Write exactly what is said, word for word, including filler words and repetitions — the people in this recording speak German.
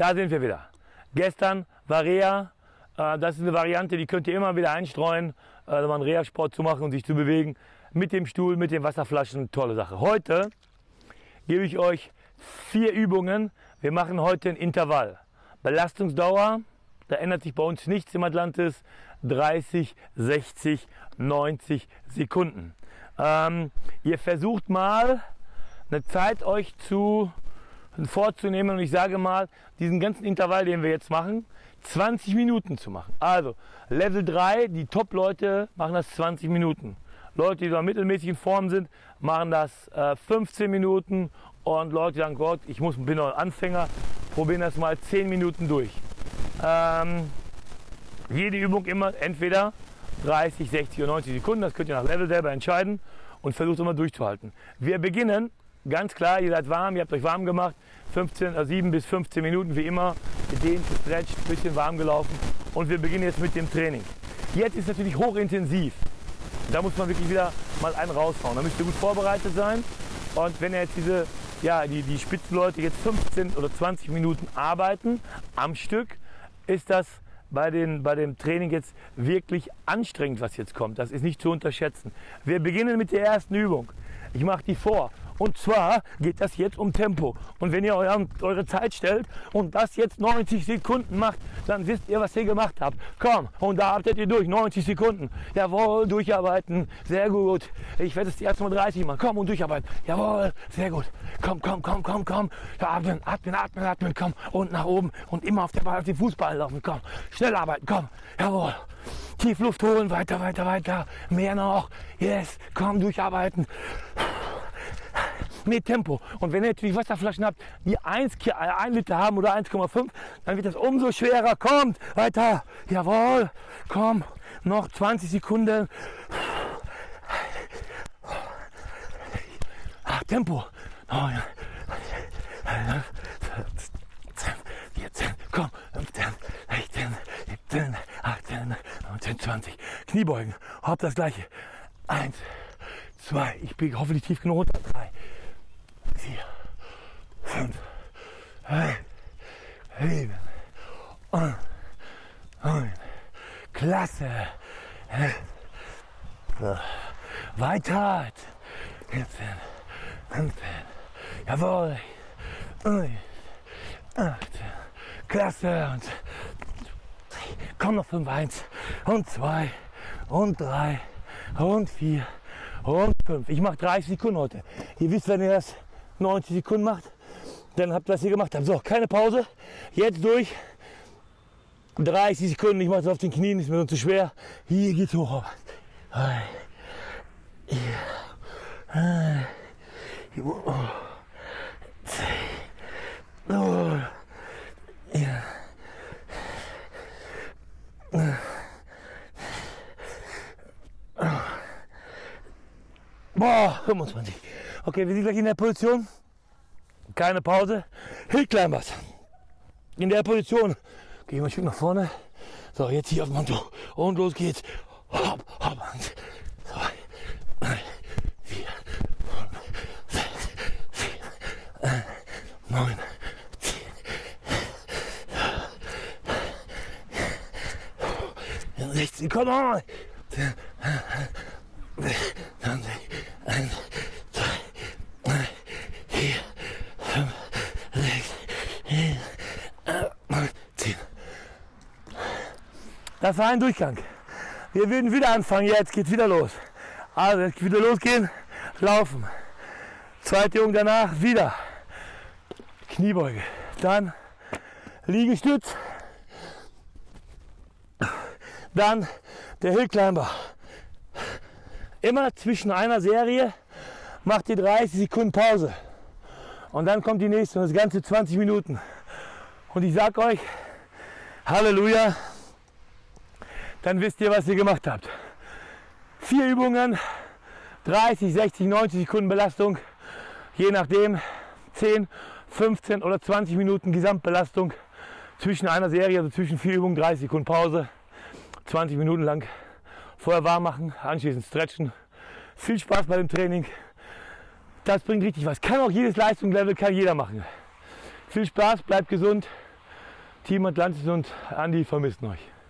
Da sind wir wieder. Gestern war Reha. Äh, das ist eine Variante, die könnt ihr immer wieder einstreuen, äh, wenn man Reha-Sport zu machen und sich zu bewegen. Mit dem Stuhl, mit den Wasserflaschen, tolle Sache. Heute gebe ich euch vier Übungen. Wir machen heute ein Intervall. Belastungsdauer, da ändert sich bei uns nichts im Atlantis. dreißig, sechzig, neunzig Sekunden. Ähm, ihr versucht mal eine Zeit euch zu vorzunehmen und ich sage mal, diesen ganzen Intervall, den wir jetzt machen, zwanzig Minuten zu machen. Also Level drei, die Top-Leute machen das zwanzig Minuten. Leute, die da mittelmäßig in Form sind, machen das äh, fünfzehn Minuten und Leute, die sagen, Gott, ich muss, bin noch ein Anfänger, probieren das mal zehn Minuten durch. Ähm, jede Übung immer entweder dreißig, sechzig oder neunzig Sekunden, das könnt ihr nach Level selber entscheiden und versucht immer durchzuhalten. Wir beginnen, ganz klar, ihr seid warm, ihr habt euch warm gemacht, fünfzehn, sieben bis fünfzehn Minuten wie immer, gedehnt, gestretcht, ein bisschen warm gelaufen und wir beginnen jetzt mit dem Training. Jetzt ist natürlich hochintensiv, da muss man wirklich wieder mal einen raushauen, da müsst ihr gut vorbereitet sein und wenn ihr jetzt diese, ja, die, die Spitzenleute jetzt fünfzehn oder zwanzig Minuten arbeiten am Stück, ist das bei, den, bei dem Training jetzt wirklich anstrengend, was jetzt kommt. Das ist nicht zu unterschätzen. Wir beginnen mit der ersten Übung. Ich mache die vor. Und zwar geht das jetzt um Tempo. Und wenn ihr euer, eure Zeit stellt und das jetzt neunzig Sekunden macht, dann wisst ihr, was ihr gemacht habt. Komm, und da arbeitet ihr durch, neunzig Sekunden. Jawohl, durcharbeiten, sehr gut. Ich werde es die erste Mal dreißig machen. Komm und durcharbeiten. Jawohl, sehr gut. Komm, komm, komm, komm, komm. Atmen, atmen, atmen, atmen, komm. Und nach oben und immer auf, der Ball, auf den Fußball laufen. Komm, schnell arbeiten, komm. Jawohl. Tief Luft holen, weiter, weiter, weiter. Mehr noch. Yes, komm, durcharbeiten. Mit Tempo. Und wenn ihr natürlich Wasserflaschen habt, die ein Liter haben oder eins Komma fünf, dann wird das umso schwerer. Kommt, weiter. Jawohl. Komm, noch zwanzig Sekunden. Ach, Tempo. neun, vierzehn, komm, fünfzehn, sechzehn, siebzehn, achtzehn, neunzehn, zwanzig. Kniebeugen. Habt das gleiche. Eins, zwei, ich bin hoffentlich tief genug runter. Drei, vier, fünf, sechs, sieben, acht, neun. Klasse. Weiter. vierzehn, fünfzehn. Jawohl. achtzehn. Klasse. Und komm noch fünf, eins und zwei und drei und vier und fünf. Ich mache dreißig Sekunden heute. Ihr wisst, wenn ihr das neunzig Sekunden macht, dann habt ihr, was ihr gemacht habt. So, keine Pause. Jetzt durch. dreißig Sekunden. Ich mache es auf den Knien, ist mir sonst zu schwer. Hier geht's hoch. Boah, fünfundzwanzig. Okay, wir sind gleich in der Position. Keine Pause. Hill Climbers. In der Position. Gehen wir ein Stück nach vorne. So, jetzt hier auf dem Mantel. Und los geht's. Hopp, hopp. Eins, zwei, drei, vier, fünf, sechs, sieben, acht, neun, zehn, sechzehn. Komm on. zwanzig, eins, zwei, drei, vier, fünf, sechs, sieben, acht, neun, zehn. Das war ein Durchgang. Wir würden wieder anfangen, jetzt geht's wieder los. Also jetzt wieder losgehen, laufen. Zweite Übung danach wieder. Kniebeuge. Dann Liegestütz. Dann der Hill Climber. Immer zwischen einer Serie macht ihr dreißig Sekunden Pause. Und dann kommt die nächste und das Ganze zwanzig Minuten. Und ich sag euch, Halleluja, dann wisst ihr, was ihr gemacht habt. Vier Übungen, dreißig, sechzig, neunzig Sekunden Belastung, je nachdem, zehn, fünfzehn oder zwanzig Minuten Gesamtbelastung zwischen einer Serie, also zwischen vier Übungen, dreißig Sekunden Pause, zwanzig Minuten lang. Vorher warm machen, anschließend stretchen. Viel Spaß bei dem Training. Das bringt richtig was. Kann auch jedes Leistungslevel, kann jeder machen. Viel Spaß, bleibt gesund Team Atlantis und Andi vermissen euch.